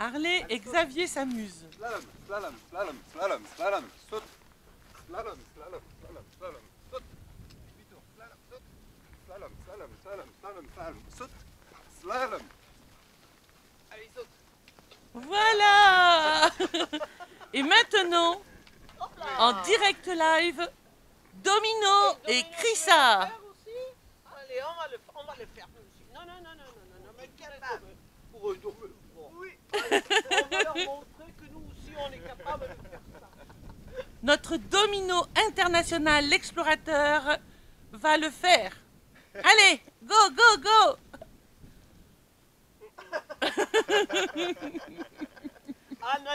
Harley et Xavier s'amusent. Slalom, slalom, slalom, slalom, slalom, saute. Slalom, slalom, slalom, slalom, saute. Demi-tour, slalom, saute. Slalom, slalom, slalom, slalom, slalom, saute. Slalom. Allez, saute. Voilà. Et maintenant, en direct live, Domino et Chrissa. Allez, on va le faire nous aussi. Non, mais capable. Oui. On va leur montrer que nous aussi on est capable de faire ça. Notre Domino international, l'explorateur, va le faire. Allez, go, go, go. Ah non.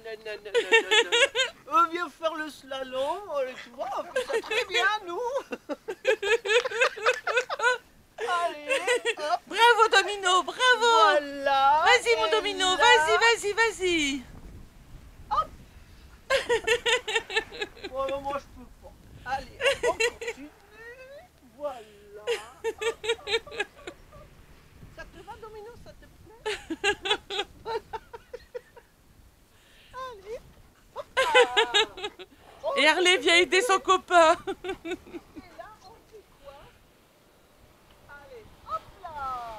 On vient faire le slalom, tu vois, on fait ça très bien, nous. Allez, hop. Bravo Domino, bravo. Voilà. Vas-y mon Domino, là. vas-y. Bon, non, moi je peux pas. Allez, on continue. Voilà. Ça te va, Domino, ça te plaît? Allez. Hop là. Et Harley vient aider son copain. Et là, on fait quoi? Allez, hop là.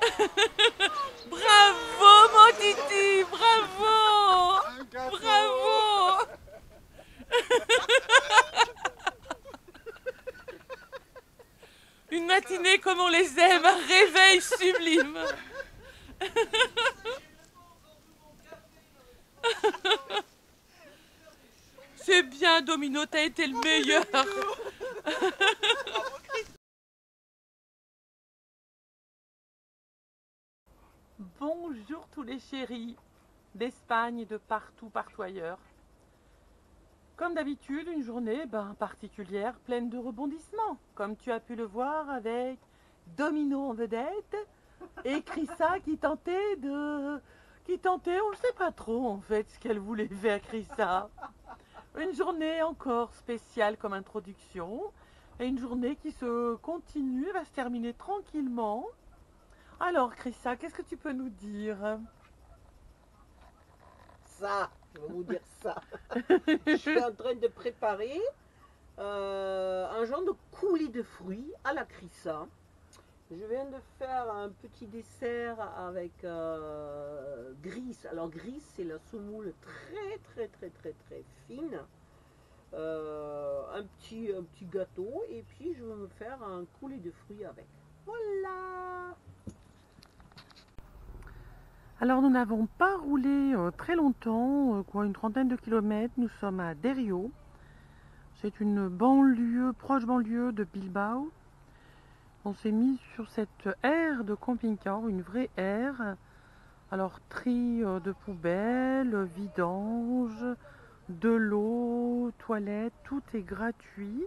Bravo mon Titi, bravo. Un gâteau. Bravo. Une matinée comme on les aime, un réveil sublime. C'est bien Domino, t'as été le meilleur. Bonjour tous les chéris d'Espagne et de partout ailleurs. Comme d'habitude, une journée particulière, pleine de rebondissements, comme tu as pu le voir avec Domino en vedette et Chrissa qui tentait, on ne sait pas trop en fait ce qu'elle voulait faire Chrissa. Une journée encore spéciale comme introduction et une journée qui se continue, va se terminer tranquillement. Alors Chrissa, qu'est-ce que tu peux nous dire? Ça, je vais vous dire ça. Je suis en train de préparer un genre de coulis de fruits à la Chrissa. Je viens de faire un petit dessert avec Gris. Alors Gris, c'est la semoule très fine. Un petit gâteau et puis je vais me faire un coulis de fruits avec. Voilà. Alors nous n'avons pas roulé très longtemps, une trentaine de kilomètres. Nous sommes à Derio. C'est une banlieue, proche banlieue de Bilbao. On s'est mis sur cette aire de camping-car, une vraie aire. Alors tri de poubelles, vidange, de l'eau, toilettes, tout est gratuit.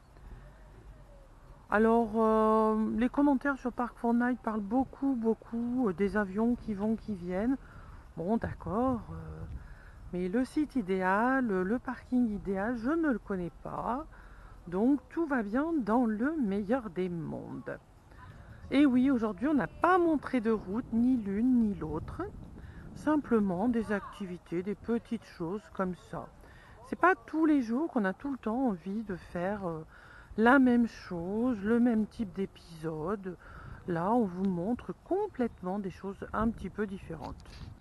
Alors les commentaires sur Park4Night parlent beaucoup des avions qui vont, qui viennent. Bon d'accord, mais le site idéal, le parking idéal, je ne le connais pas. Donc tout va bien dans le meilleur des mondes. Et oui, aujourd'hui on n'a pas montré de route, ni l'une ni l'autre. Simplement des activités, des petites choses comme ça. C'est pas tous les jours qu'on a tout le temps envie de faire la même chose, le même type d'épisode. Là, on vous montre complètement des choses un petit peu différentes.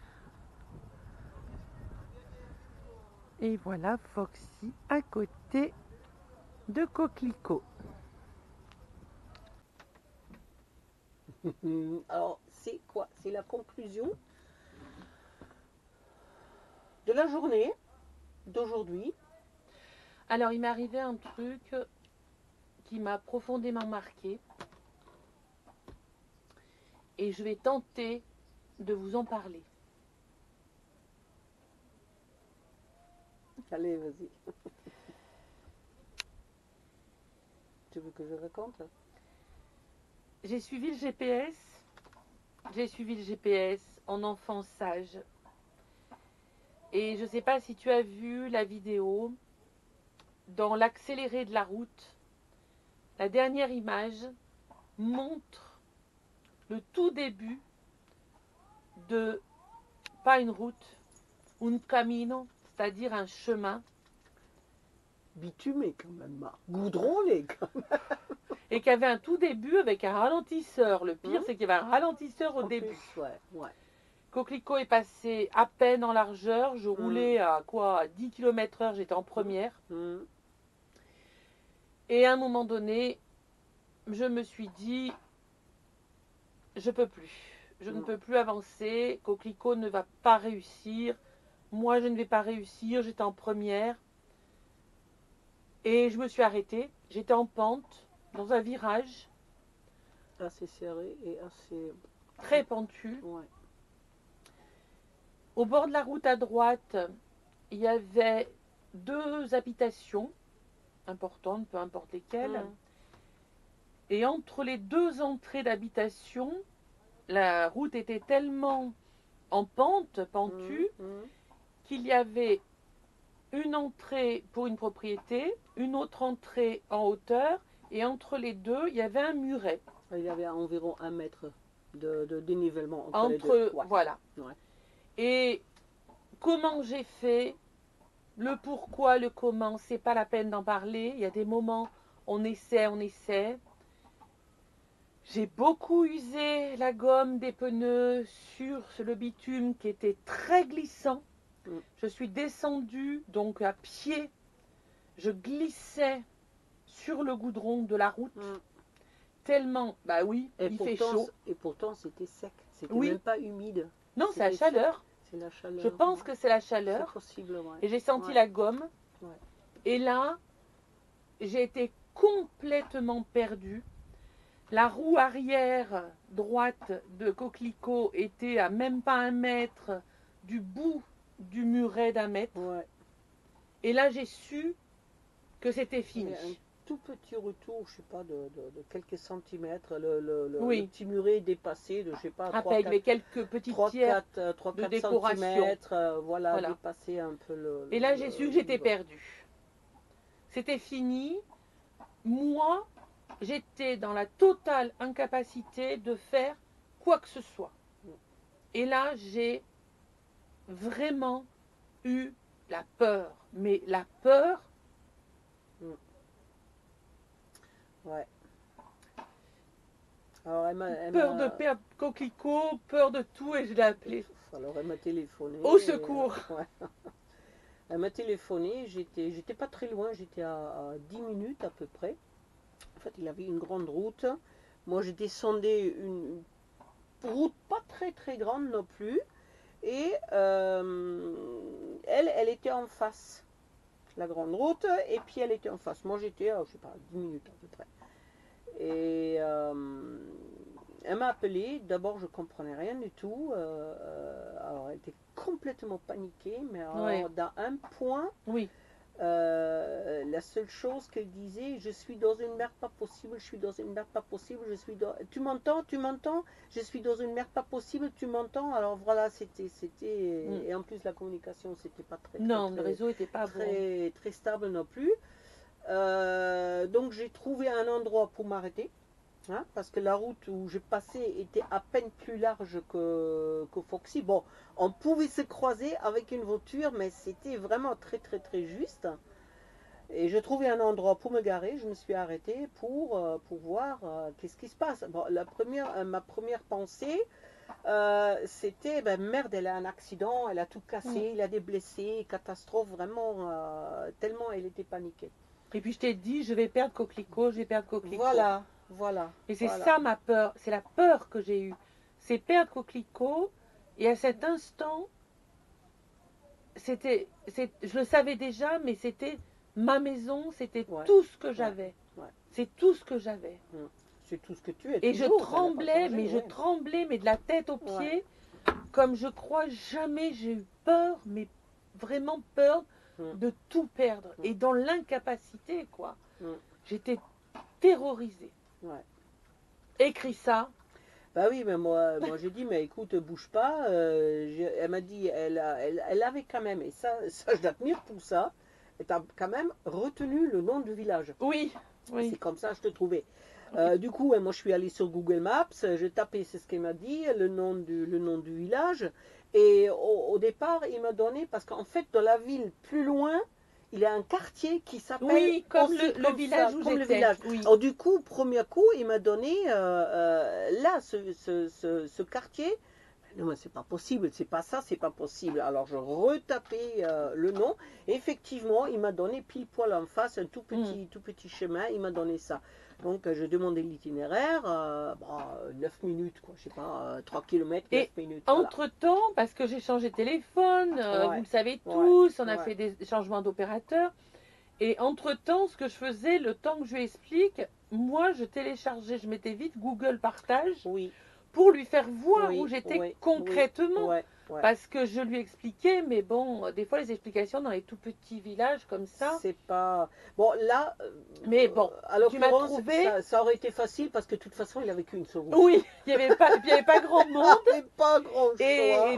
Et voilà Foxy à côté de Coquelicot. Alors, c'est quoi? C'est la conclusion de la journée d'aujourd'hui. Alors, il m'est arrivé un truc qui m'a profondément marqué. Et je vais tenter de vous en parler. Allez, vas-y. Tu veux que je raconte? J'ai suivi le GPS. J'ai suivi le GPS en enfant sage. Et je ne sais pas si tu as vu la vidéo. Dans l'accéléré de la route, la dernière image montre le tout début de, pas une route, un camino, c'est-à-dire un chemin, Bitumé quand même, hein. Goudronné quand même. et qu'il y avait un tout début avec un ralentisseur. Le pire, Mhm. c'est qu'il y avait un ralentisseur au En début. plus, ouais, ouais. Coquelicot est passé à peine en largeur. Je roulais à quoi? À 10 km/h, j'étais en première. Mhm. Et à un moment donné, je me suis dit, je peux plus. Je ne peux plus avancer. Coquelicot ne va pas réussir. Moi, je ne vais pas réussir. J'étais en première. Et je me suis arrêtée. J'étais en pente, dans un virage Assez serré et assez. très pentu. Ouais. Au bord de la route à droite, il y avait 2 habitations importantes, peu importe lesquelles. Mhm. Et entre les 2 entrées d'habitation, la route était tellement en pente, pentue, Mhm. qu'il y avait une entrée pour une propriété, une autre entrée en hauteur, et entre les deux, il y avait un muret. Il y avait environ 1 mètre de dénivellement entre les deux. Ouais. Voilà. Ouais. Et comment j'ai fait, le pourquoi, le comment, c'est pas la peine d'en parler. Il y a des moments, on essaie. J'ai beaucoup usé la gomme des pneus sur le bitume qui était très glissant. Mm. Je suis descendue donc à pied. Je glissais sur le goudron de la route. Mm. Tellement, bah oui, il fait chaud. Et pourtant, c'était sec. C'était Oui. même pas humide. Non, c'est la C'était chaleur. C'est la chaleur. Je pense ouais. que c'est la C'est chaleur. possible, ouais. Et j'ai senti Ouais. la gomme. Ouais. Et là, j'ai été complètement perdue. La roue arrière droite de Coquelicot était à même pas 1 mètre du bout du muret d'1 mètre. Ouais. Et là, j'ai su que c'était Il y fini. a un tout petit retour, je sais pas, de quelques centimètres. Oui. Le petit muret est dépassé de, je sais pas, 3, Avec les quelques petites pierres. 4 de décoration. centimètres. Voilà, Voilà. dépasser un peu le. Et là, j'ai su que j'étais perdue. perdue. C'était fini. Moi, j'étais dans la totale incapacité de faire quoi que ce soit. Et là, j'ai vraiment eu la peur. Mais la peur, Ouais. Alors, peur de perdre Coquelicot, peur de tout, et je l'ai appelée. Alors, elle m'a téléphoné. Au secours. Ouais. Elle m'a téléphoné, j'étais pas très loin, j'étais à 10 minutes à peu près. En fait, il avait une grande route. Moi, je descendais une route pas très très grande non plus. Et elle était en face, la grande route, et puis elle était en face. Moi, j'étais à, je sais pas, 10 minutes à peu près. Et elle m'a appelé. D'abord, je comprenais rien du tout. Alors, elle était complètement paniquée, mais alors, Ouais. dans un point, Oui, la seule chose qu'elle disait, je suis dans une merde pas possible, je suis dans une merde pas possible, je suis dans... Tu m'entends, je suis dans une merde pas possible, tu m'entends. Alors voilà, c'était, et en plus la communication, c'était pas très, non, très, le réseau n'était pas bon. très, très stable non plus. Donc j'ai trouvé un endroit pour m'arrêter, hein, parce que la route où je passais était à peine plus large que Foxy. Bon, on pouvait se croiser avec une voiture, mais c'était vraiment très très très juste. Et je trouvais un endroit pour me garer. Je me suis arrêtée pour voir qu'est-ce qui se passe. Bon, ma première pensée, c'était ben, merde, elle a un accident, elle a tout cassé, il a des blessés, catastrophe, vraiment, tellement elle était paniquée. Et puis je t'ai dit, je vais perdre Coquelicot, je vais perdre Coquelicot. Voilà. Et c'est voilà. ça ma peur, c'est la peur que j'ai eue. C'est perdre Coquelicot. Et à cet instant, je le savais déjà, mais c'était ma maison, c'était Ouais. tout ce que j'avais. Ouais. C'est tout ce que j'avais. C'est tout ce que tu es. Et je toujours, tremblais, elle a pas changé, mais je ouais. tremblais, mais de la tête aux pieds, Ouais. comme je crois jamais j'ai eu peur, mais vraiment peur de tout perdre. Et dans l'incapacité, quoi. J'étais terrorisée. Ouais. Écris ça. Bah oui, mais moi j'ai dit, mais écoute, bouge pas. Elle m'a dit, elle avait quand même, et ça je l'admire pour ça, elle a quand même retenu le nom du village. Oui, oui. C'est comme ça que je te trouvais. Du coup, moi je suis allée sur Google Maps, j'ai tapé, c'est ce qu'elle m'a dit, le nom du village, Et au départ, il m'a donné, parce qu'en fait, dans la ville, plus loin, il y a un quartier qui s'appelle Oui, comme aussi le comme village ça, où comme le j'étais. village. Oui. Alors du coup, premier coup, il m'a donné là, ce quartier. Non, mais c'est pas possible, c'est pas ça, c'est pas possible. Alors je retapais le nom. Effectivement, il m'a donné pile poil en face un tout petit chemin. Il m'a donné ça. Donc je demandais l'itinéraire. 9 minutes, quoi. Je sais pas, 3 km, 9 Et minutes. Voilà. entre-temps, parce que j'ai changé de téléphone, vous Ouais, le savez ouais, tous, on a ouais. fait des changements d'opérateur. Et entre-temps, ce que je faisais, le temps que je lui explique, moi, je téléchargeais, je mettais vite Google Partage Oui, pour lui faire voir où oui, j'étais oui, oui. concrètement. Ouais, ouais. Parce que je lui expliquais, mais bon, des fois, les explications dans les tout petits villages comme ça. C'est pas. Bon, là, Mais bon, à tu m'as l'occurrence, trouvé. ça aurait été facile parce que de toute façon, il avait qu'une seule route. Oui, il y avait pas grand monde. Et pas grand Et choix.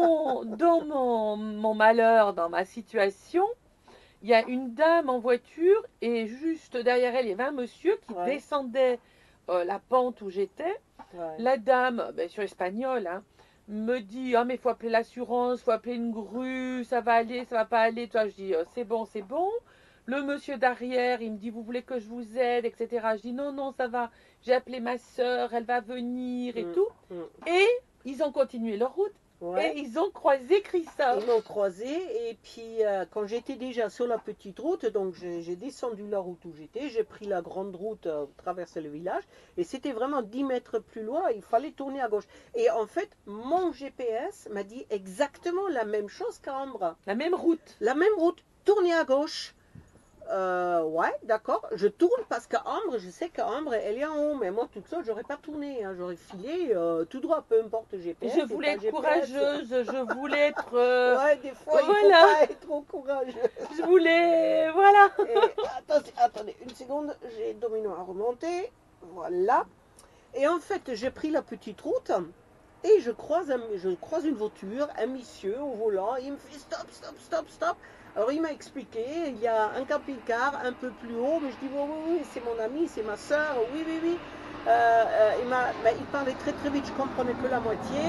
mon malheur, dans ma situation, il y a une dame en voiture et juste derrière elle, il y avait un monsieur qui Ouais, descendait la pente où j'étais. ouais. La dame, ben, sur espagnol, hein, me dit, ah mais il faut appeler l'assurance, faut appeler une grue, ça va aller, ça va pas aller. Toi, je dis, c'est bon, c'est bon. Le monsieur derrière, il me dit, vous voulez que je vous aide, etc. Je dis, non, non, ça va. J'ai appelé ma soeur, elle va venir et Mm, tout. mm. Et ils ont continué leur route Ouais. et ils ont croisé Christophe. Ils m'ont croisé et puis quand j'étais déjà sur la petite route, donc j'ai descendu la route où j'étais, j'ai pris la grande route, traversé le village et c'était vraiment 10 mètres plus loin, il fallait tourner à gauche. Et en fait, mon GPS m'a dit exactement la même chose qu'Ambre. La même route. La même route, tourner à gauche. Ouais, d'accord. Je tourne parce qu'Ambre, je sais qu'Ambre, elle est en haut, mais moi toute seule, j'aurais pas tourné, hein. J'aurais filé tout droit, peu importe le GPS. Je voulais être courageuse, je voulais être... Ouais, des fois, il voilà. faut pas être trop courageux. Je voulais... Voilà. Et attendez, une seconde, j'ai le domino à remonter. Voilà. Et en fait, j'ai pris la petite route et je croise une voiture, un monsieur au volant. Il me fait stop, stop, stop, stop. Alors il m'a expliqué, il y a un camping-car un peu plus haut, mais je dis oui, oui, oui, c'est mon ami, c'est ma soeur, oui, oui, oui. Il parlait très très vite, je comprenais que la moitié.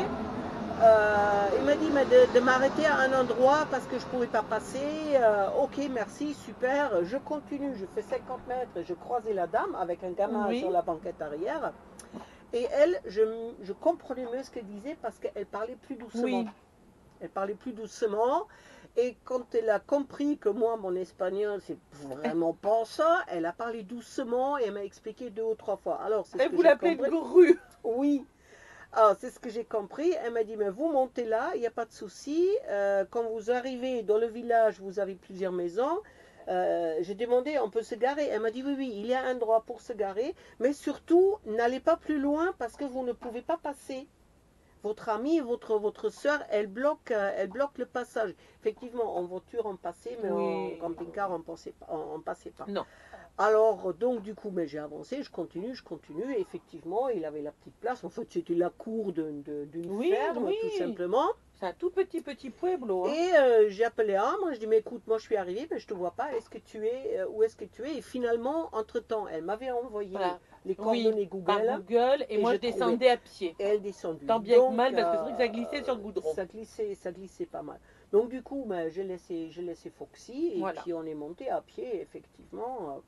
Il m'a dit de m'arrêter à un endroit parce que je ne pouvais pas passer. Ok, merci, super. Je continue, je fais 50 mètres, je croisais la dame avec un gamin Oui. sur la banquette arrière. Et elle, je comprenais mieux ce qu'elle disait parce qu'elle parlait plus doucement. Oui. Elle parlait plus doucement. Et quand elle a compris que moi, mon espagnol, c'est vraiment pas ça, elle a parlé doucement et elle m'a expliqué 2 ou 3 fois. Alors, c'est ce Et que vous j'ai l'appelez compris. grue. Oui. Alors, c'est ce que j'ai compris. Elle m'a dit, mais vous montez là, il n'y a pas de souci. Quand vous arrivez dans le village, vous avez plusieurs maisons. J'ai demandé, on peut se garer. Elle m'a dit, oui, oui, il y a un endroit pour se garer. Mais surtout, n'allez pas plus loin parce que vous ne pouvez pas passer. Votre amie, votre soeur, elle bloque le passage. Effectivement, en voiture, on passait, mais Oui. en camping-car, on passait pas. Non. Alors, donc, du coup, mais j'ai avancé, je continue. Et effectivement, il avait la petite place. En fait, c'était la cour d'une Oui, ferme, oui. tout simplement. C'est un tout petit pueblo. Hein. Et j'ai appelé Ambre, je dis, mais écoute, moi je suis arrivée, mais je te vois pas, où est-ce que tu es? Et finalement, entre-temps, elle m'avait envoyé Voilà. les coordonnées Par Google, Google et moi je j'ai descendais à pied. et elle est descendue. Tant bien que Donc, mal, parce que c'est vrai que ça glissait sur le goudron. Ça glissait pas mal. Donc du coup, ben, j'ai laissé Foxy, et Voilà. puis on est monté à pied, effectivement.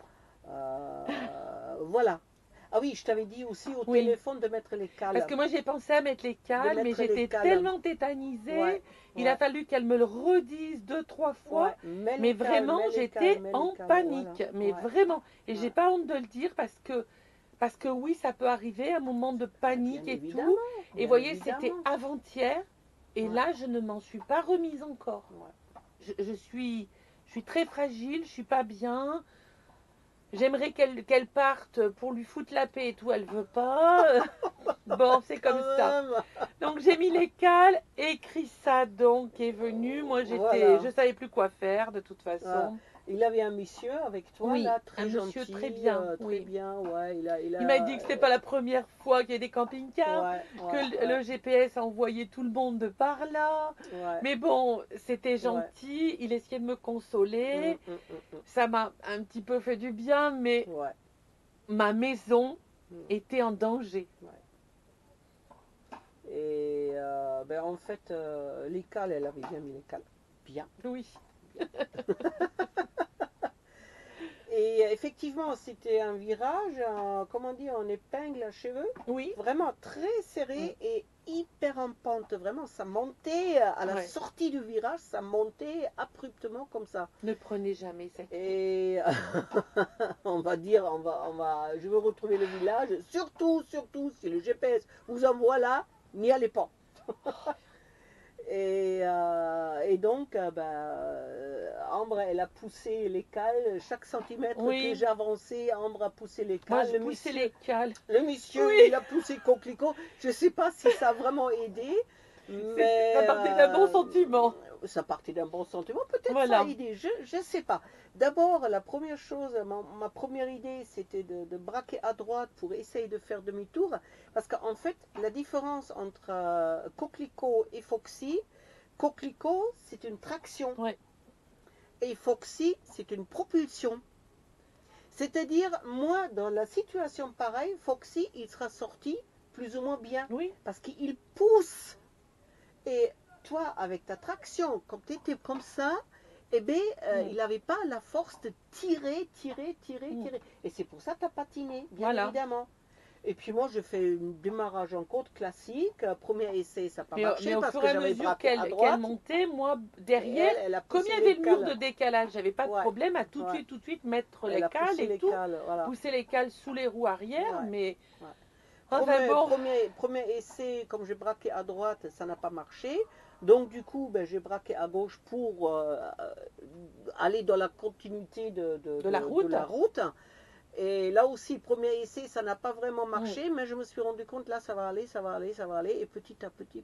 Voilà. Ah oui, je t'avais dit aussi au Oui. téléphone de mettre les cales. Parce que moi j'ai pensé à mettre les cales, De mais mettre les j'étais cales. tellement tétanisée. Ouais, Il ouais. a fallu qu'elle me le redise 2-3 fois. Ouais, mets Mais les cales, vraiment, mets les j'étais cales, mets les en cales, panique. voilà. Mais Ouais. vraiment. Et Ouais. j'ai pas honte de le dire parce que oui, ça peut arriver, un moment de panique Bien et évidemment, tout. Et bien vous voyez, évidemment. c'était avant-hier. Et Ouais. là, je ne m'en suis pas remise encore. Ouais. Je suis très fragile, je suis pas bien. J'aimerais qu'elle parte pour lui foutre la paix et tout, elle veut pas. Bon, c'est comme Quand ça. même. Donc j'ai mis les cales et Chrissa donc est venu. Moi Voilà. je savais plus quoi faire de toute façon. Ah, il avait un monsieur avec toi, Oui, là, très un gentil. monsieur très bien, Très oui. bien, ouais. Il m'a dit que c'était pas la première fois qu'il y a des camping-cars, Ouais, que le GPS envoyait tout le monde de par là. ouais. Mais bon, c'était gentil, il essayait de me consoler. Ça m'a un petit peu fait du bien, mais Ouais. ma maison Mm. était en danger. Et ben, en fait, les cales, elle avait bien mis les cales. Bien. Oui. Et effectivement, c'était un virage, comment dire, en épingle à cheveux, Oui. vraiment très serré et hyper en pente. Vraiment, ça montait à la Ouais. sortie du virage, ça montait abruptement comme ça. Ne prenez jamais cette. Et on va dire, je veux retrouver le village. Surtout si le GPS vous envoie là, n'y allez pas. Et donc, Ambre, elle a poussé les cales. Chaque centimètre Oui. que j'avançais, Ambre a poussé les Moi, cales. je poussais les cales. Le monsieur, Oui. il a poussé Coquelicot. Je ne sais pas si ça a vraiment aidé, mais Ça partait d'un bon sentiment. ça partait d'un bon sentiment. Peut-être Voilà. ça a aidé. Je ne sais pas. D'abord, la première chose, ma première idée, c'était de braquer à droite pour essayer de faire demi-tour. Parce qu'en fait, la différence entre Coquelicot et Foxy, Coquelicot, c'est une traction. Ouais. Et Foxy, c'est une propulsion. C'est-à-dire, moi, dans la situation pareille, Foxy, il sera sorti plus ou moins bien. Oui. Parce qu'il pousse. Et toi, avec ta traction, quand tu étais comme ça, eh bien, il n'avait pas la force de tirer. Et c'est pour ça que tu as patiné, bien évidemment. Et puis moi, je fais un démarrage en côte classique. Premier essai, ça n'a pas marché mais au parce fur que et à j'avais mesure braqué à droite. qu'elle montait, moi, derrière, Elle a comme poussé il y avait les le mur cales. de décalage, j'avais pas de Ouais. problème à tout de suite mettre Elle les a cales poussé et les tout. cales, voilà. Pousser les cales sous les roues arrière, Ouais. mais. Ouais. Enfin bon. Premier essai, comme j'ai braqué à droite, ça n'a pas marché. Donc du coup, j'ai braqué à gauche pour aller dans la continuité de la route. Et là aussi, premier essai, ça n'a pas vraiment marché, mais je me suis rendu compte, là, ça va aller. Et petit à petit,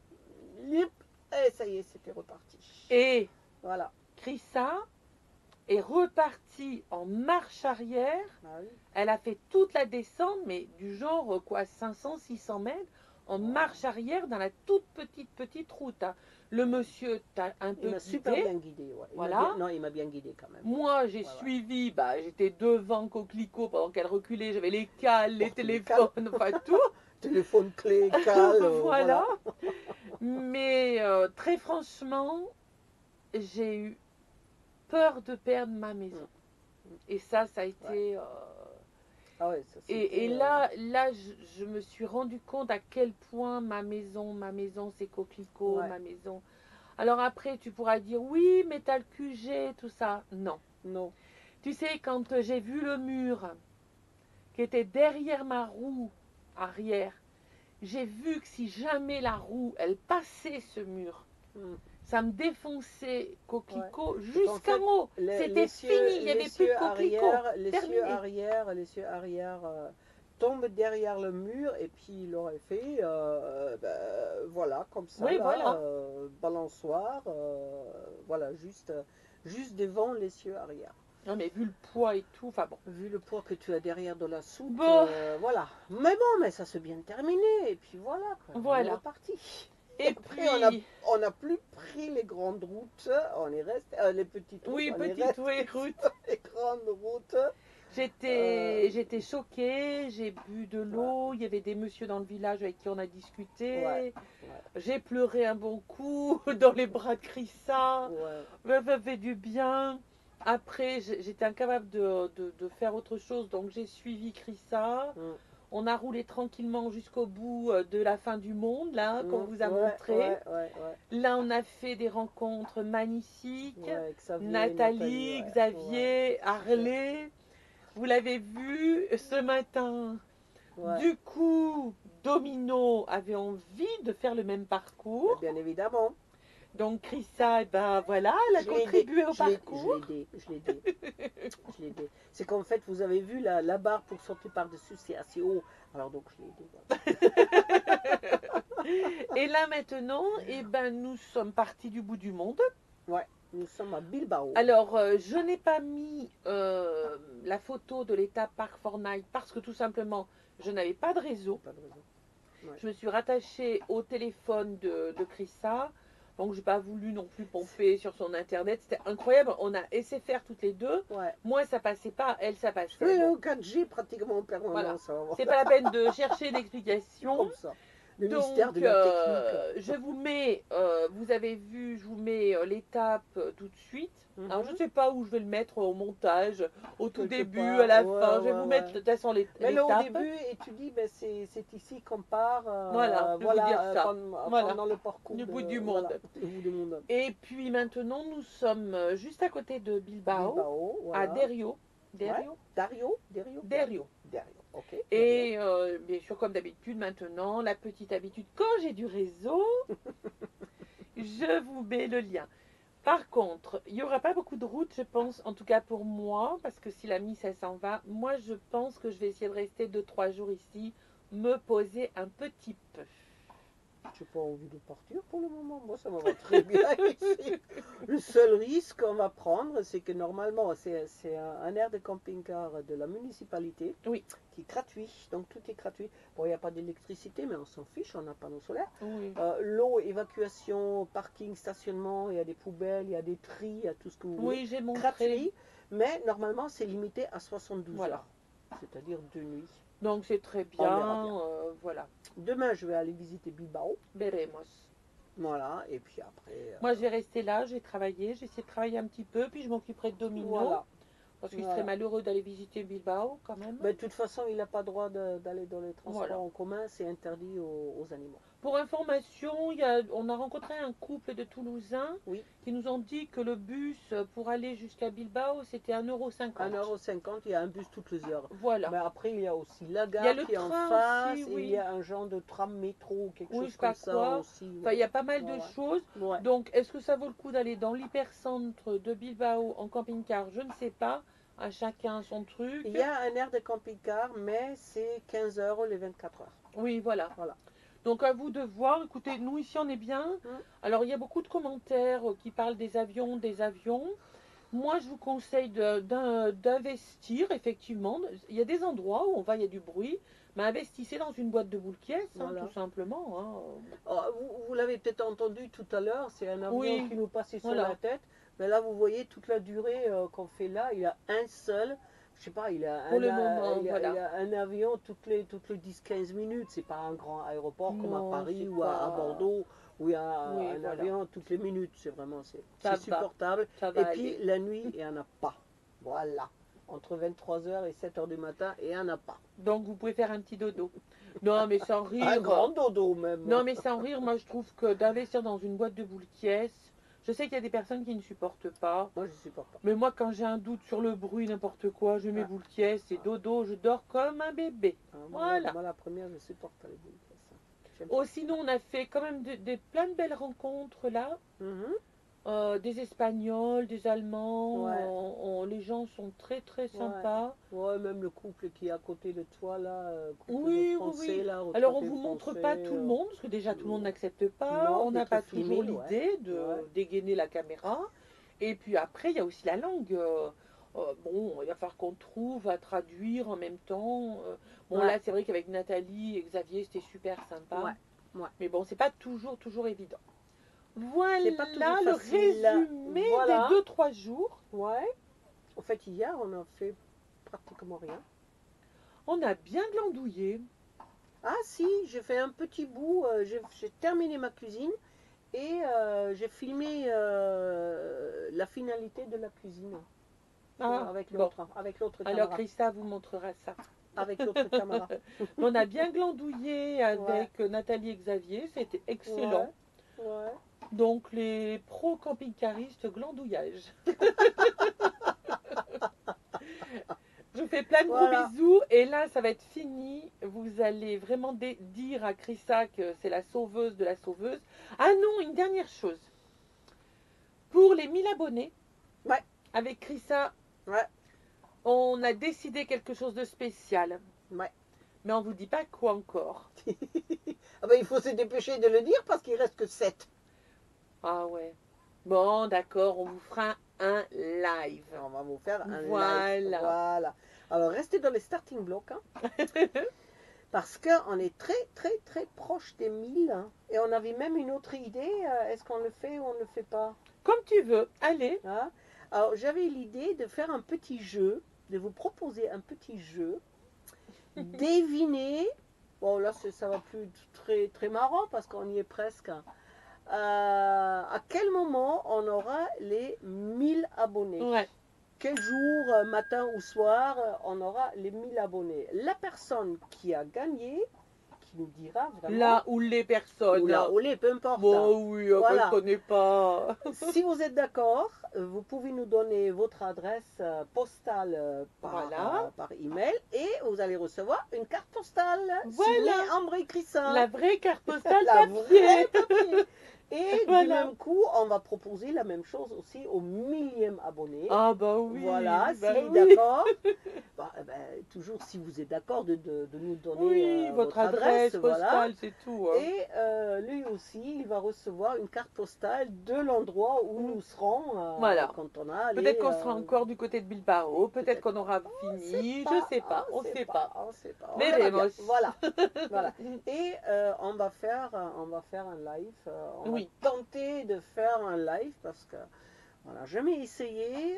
et ça y est, c'était reparti. Et voilà. Krissa est repartie en marche arrière. Ah oui. Elle a fait toute la descente, mais du genre, 500-600 mètres, en marche arrière dans la toute petite route. Hein. Le monsieur t'a un peu guidé. Il m'a super bien guidé, ouais. Voilà. Il m'a bien guidé quand même. Moi, j'ai suivi, j'étais devant Coquelicot pendant qu'elle reculait, j'avais les cales, les téléphones, enfin tout. Téléphone clé, cales, voilà. Mais très franchement, j'ai eu peur de perdre ma maison. Et ça a été... Ah ouais, ça, et là je me suis rendu compte à quel point ma maison c'est Coquelicot, ma maison. Alors après, tu pourras dire, oui, mais t'as le QG, tout ça. Non. Non. Tu sais, quand j'ai vu le mur qui était derrière ma roue arrière, j'ai vu que si jamais la roue, elle passait ce mur, ça me défonçait Coquelicot jusqu'en haut. C'était fini, il n'y avait plus de Coquelicot. Les cieux arrière tombent derrière le mur et puis il aurait fait, voilà, comme ça, oui, là, voilà. balançoire, voilà, juste devant les cieux arrière. Non, mais vu le poids et tout, enfin bon. Vu le poids que tu as derrière de la soute, bon. voilà. Mais bon, mais ça s'est bien terminé et puis voilà, quoi. Voilà. On est reparti. Et après, puis, on n'a plus pris les grandes routes, on est resté, les petites routes. Oui, routes. Les grandes routes. J'étais choquée, j'ai bu de l'eau, il y avait des messieurs dans le village avec qui on a discuté. J'ai pleuré un bon coup dans les bras de Krissa. Ça m'a fait du bien. Après, j'étais incapable de faire autre chose, donc j'ai suivi Krissa. On a roulé tranquillement jusqu'au bout de la fin du monde, là, qu'on vous a montré. Là, on a fait des rencontres magnifiques. Nathalie, Xavier, Harley. Vous l'avez vu ce matin. Du coup, Domino avait envie de faire le même parcours. Bien évidemment. Donc, Krissa, voilà, elle a contribué au parcours. Je l'ai aidé. C'est qu'en fait, vous avez vu la barre pour sauter par-dessus, c'est assez haut. Alors donc, je l'ai aidé. Et là, maintenant, nous sommes partis du bout du monde. Ouais, nous sommes à Bilbao. Alors, je n'ai pas mis la photo de l'étape Parc Fortnite parce que tout simplement, je n'avais pas de réseau. Je me suis rattachée au téléphone de Krissa. Donc, je n'ai pas voulu non plus pomper sur son internet. C'était incroyable. On a essayé de faire toutes les deux. Moi, ça passait pas. Elle, ça passait. Oui, au 4G pratiquement en permanence. Voilà. C'est pas la peine de chercher d'explications. Comme ça. Le Donc, mystère de la technique. je vous mets, vous avez vu, je vous mets l'étape tout de suite. Alors, je ne sais pas où je vais le mettre au montage, au tout Quelque début, part, à la ouais, fin. Je vais ouais, vous ouais. mettre de toute façon Mais là, au l'étape. début, et tu dis, ben, c'est ici qu'on part, Voilà, je vais vous dire ça. Voilà. pendant le parcours Du bout du voilà, monde. du bout du monde. Et puis maintenant, nous sommes juste à côté de Bilbao, Bilbao, à voilà. Derio. Derio. Dario, Derio. ok. Dario. Et bien sûr, comme d'habitude, maintenant, la petite habitude, quand j'ai du réseau, je vous mets le lien. Par contre, il n'y aura pas beaucoup de routes, je pense, en tout cas pour moi, parce que si la Miss, elle s'en va, moi, je pense que je vais essayer de rester 2-3 jours ici, me poser un petit peu. J'ai pas envie de partir pour le moment. Moi, ça me va très bien ici. Le seul risque qu'on va prendre, c'est que normalement, c'est un aire de camping-car de la municipalité Oui. qui est gratuit. Donc, tout est gratuit. Bon, il n'y a pas d'électricité, mais on s'en fiche, on a panneaux solaires. Oui. L'eau, évacuation, parking, stationnement, il y a des poubelles, il y a des tris, il y a tout ce que vous voulez. Oui, j'ai montré. Gratuit, mais normalement, c'est limité à 72 Voilà. heures. C'est-à-dire 2 nuits. Donc c'est très On verra bien, bien. voilà. Demain, je vais aller visiter Bilbao. Veremos. Voilà, et puis après. Moi, je vais rester là, je vais travailler, j'ai essayé de travailler un petit peu, puis je m'occuperai de Domino. Voilà. Parce qu'il Voilà. serait malheureux d'aller visiter Bilbao quand même. Ben, de toute façon, il n'a pas droit d'aller dans les transports Voilà. en commun, c'est interdit aux animaux. Pour information, on a rencontré un couple de Toulousains Oui. qui nous ont dit que le bus pour aller jusqu'à Bilbao, c'était 1,50 €. 1,50 €, il y a un bus toutes les heures. Voilà. Mais après, il y a aussi la Il y a gare le qui est en train face, aussi, et oui. il y a un genre de tram métro ou quelque Oui, chose je sais pas comme ça quoi. aussi. Enfin, il y a pas mal de Voilà. choses. Ouais. Donc, est-ce que ça vaut le coup d'aller dans l'hypercentre de Bilbao en camping-car? Je ne sais pas. À chacun son truc. Il y a un aire de camping-car, mais c'est 15 € les 24 heures. Oui, voilà. Voilà. Donc à vous de voir. Écoutez, nous ici on est bien. Alors il y a beaucoup de commentaires qui parlent des avions, des avions. Moi je vous conseille d'investir effectivement. Il y a des endroits où on va, il y a du bruit. Mais investissez dans une boîte de boules caisse, Voilà. tout simplement. Hein. Oh, vous l'avez peut-être entendu tout à l'heure, c'est un avion Oui. qui nous passait sur Voilà. la tête. Mais là, vous voyez toute la durée qu'on fait là, il a un seul, je sais pas, il a, Pour un, le moment, il a- voilà. il a un avion toutes les 10-15 minutes. C'est pas un grand aéroport comme Non, à Paris c'est ou à pas- Bordeaux où il y a Oui, un voilà. avion toutes les minutes. C'est vraiment Ça c'est va. supportable. Ça va Et puis aller. la nuit, il n'y en a pas. Voilà. Entre 23 h et 7 h du matin, il n'y en a pas. Donc vous pouvez faire un petit dodo. Non mais sans rire. Un grand dodo même. Non mais sans rire, moi je trouve que d'investir dans une boîte de boules caisse, je sais qu'il y a des personnes qui ne supportent pas. Moi, je supporte pas. Mais moi, quand j'ai un doute sur le bruit, n'importe quoi, je mets Ah. boules caisse et dodo, je dors comme un bébé. Voilà. Moi, la première, je supporte pas les boules. J'aime Oh, sinon, on a fait quand même plein de belles rencontres là. pas. Mhm. Des Espagnols, des Allemands. Ouais. Les gens sont très très sympas. Ouais, même le couple qui est à côté de toi là, couple Oui, de Français, oui. là. Alors, on retraités vous montre français, pas tout le monde, parce que déjà tout le monde non. n'accepte pas. Non, On n'a d'être pas filmé, toujours ouais. l'idée de Ouais. dégainer la caméra. Et puis après, il y a aussi la langue. Bon, il va falloir qu'on trouve à traduire en même temps. Bon, Ouais. là, c'est vrai qu'avec Nathalie et Xavier, c'était super sympa. Ouais, ouais. Mais bon, c'est pas toujours évident. C'est pas Voilà toujours le facile. résumé Voilà. des 2-3 jours. Ouais. En fait, hier, on a fait pratiquement rien. On a bien glandouillé. Ah si, j'ai fait un petit bout, j'ai terminé ma cuisine et j'ai filmé la finalité de la cuisine Ah, avec bon. l'autre Alors, caméra. Christa vous montrera ça. Avec l'autre caméra. On a bien glandouillé avec Nathalie et Xavier. C'était excellent. Ouais. Donc, les pros camping-caristes glandouillage. Je vous fais plein de Voilà. gros bisous. Et là, ça va être fini. Vous allez vraiment dire à Chrissa que c'est la sauveuse de la sauveuse. Ah non, une dernière chose. Pour les 1000 abonnés, Ouais. avec Chrissa, Ouais. on a décidé quelque chose de spécial. Ouais. Mais on vous dit pas quoi encore. Ah ben, il faut se dépêcher de le dire parce qu'il reste que 7. Ah ouais. Bon, d'accord, on vous fera un live. On va vous faire un Voilà. live. Voilà. Alors, restez dans les starting blocks. Hein. Parce qu'on est très proche des 1000. Hein. Et on avait même une autre idée. Est-ce qu'on le fait ou on ne le fait pas? Comme tu veux. Allez. Hein. Alors, j'avais l'idée de faire un petit jeu, de vous proposer un petit jeu. Deviner Bon, là, ça va plus être très, très marrant parce qu'on y est presque. À quel moment on aura les 1000 abonnés? Ouais. Quel jour, matin ou soir, on aura les 1000 abonnés? La personne qui a gagné, qui nous dira vraiment. Là où les personnes. Ou là, ou les, peu importe. Bon, oui, Voilà. je connais pas. Si vous êtes d'accord, vous pouvez nous donner votre adresse postale Voilà. par email et vous allez recevoir une carte postale Voilà. signée Ambry Crissin. La vraie carte postale La papier. vraie papier. Et du Voilà. même coup, on va proposer la même chose aussi au 1000e abonné. Ah bah oui. Voilà, bah si oui. d'accord. Bah, toujours si vous êtes d'accord de nous donner Oui, votre adresse voilà. postale, c'est tout. Hein. Et lui aussi, il va recevoir une carte postale de l'endroit où nous serons Voilà. quand on a Peut-être qu'on sera encore du côté de Bilbao, peut-être qu'on aura on fini, sait je sais pas, on sait pas. On sait pas. On Mais verra vemos. bien. Voilà. Voilà. Et on va faire un live. On Oui. va tenter de faire un live parce que on n'a jamais essayé.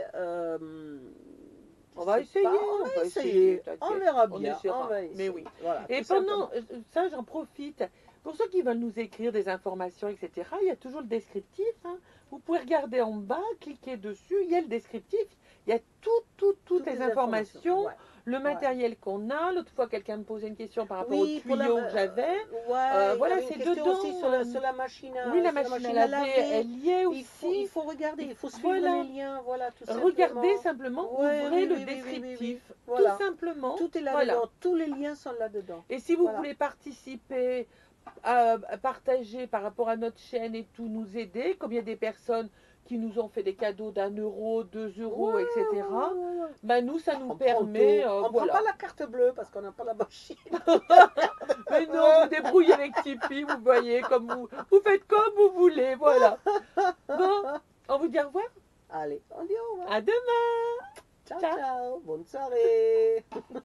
On va essayer, on va essayer. t'inquiète. On verra On bien. essaiera. On va essayer. Mais oui. Voilà, Et tout pendant simplement. ça, j'en profite. Pour ceux qui veulent nous écrire des informations, etc., il y a toujours le descriptif. Hein. Vous pouvez regarder en bas, cliquer dessus, il y a le descriptif. Il y a toutes les informations, Ouais. le matériel qu'on a. L'autre fois, quelqu'un me posait une question par rapport Oui, au pour la tuyau ma- que j'avais. Ouais, Voilà, il y avait une c'est question dedans, aussi sur la machine à, Oui, la sur machine à laver, elle y est Il faut aussi. regarder, il faut suivre Voilà. les liens, voilà, tout Regardez simplement. simplement, Ouais, ouvrez oui, le oui, oui, oui, descriptif. oui, oui. Voilà. Tout simplement. Tout est Voilà. là-dedans, tous les liens sont là-dedans. Et si vous Voilà. voulez participer, à partager par rapport à notre chaîne et tout, nous aider, comme il y a des personnes qui nous ont fait des cadeaux d'1 euro, 2 euros, Ouais, etc. ouais. Ben nous, ça nous On permet. prend tout. On Voilà. prend pas la carte bleue parce qu'on n'a pas la machine. Mais non, vous débrouillez avec Tipeee, vous voyez, comme vous faites comme vous voulez, voilà. Bon, on vous dit au revoir. Allez, on dit au revoir. À demain. Ciao, ciao. ciao. Bonne soirée.